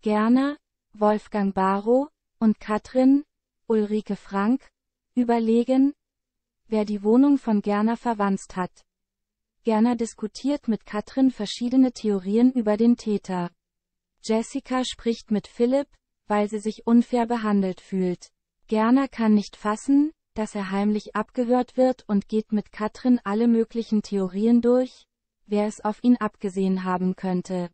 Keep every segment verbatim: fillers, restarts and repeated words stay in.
Gerner, Wolfgang Barrow, und Katrin, Ulrike Frank, überlegen, wer die Wohnung von Gerner verwanzt hat. Gerner diskutiert mit Katrin verschiedene Theorien über den Täter. Jessica spricht mit Philipp, weil sie sich unfair behandelt fühlt. Gerner kann nicht fassen, dass er heimlich abgehört wird und geht mit Katrin alle möglichen Theorien durch, wer es auf ihn abgesehen haben könnte.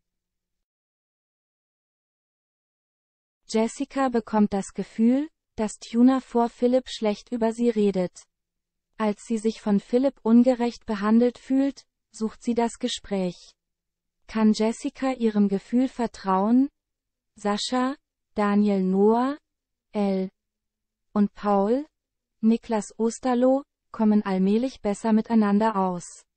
Jessica bekommt das Gefühl, dass Tuna vor Philipp schlecht über sie redet. Als sie sich von Philipp ungerecht behandelt fühlt, sucht sie das Gespräch. Kann Jessica ihrem Gefühl vertrauen? Sascha, Daniel Noah, Elle und Paul, Niklas Osterloh, kommen allmählich besser miteinander aus.